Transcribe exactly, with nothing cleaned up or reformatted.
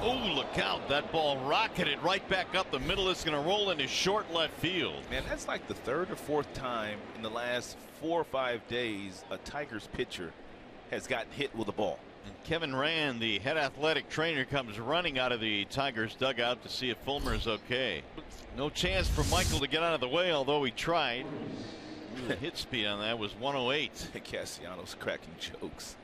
Oh, look out. That ball rocketed right back up the middle. It's going to roll into short left field. Man, that's like the third or fourth time in the last four or five days a Tigers pitcher has gotten hit with a ball. And Kevin Rand, the head athletic trainer, comes running out of the Tigers dugout to see if Fulmer is okay. No chance for Micheal to get out of the way, although he tried. The hit speed on that was one oh eight. Castellanos cracking jokes.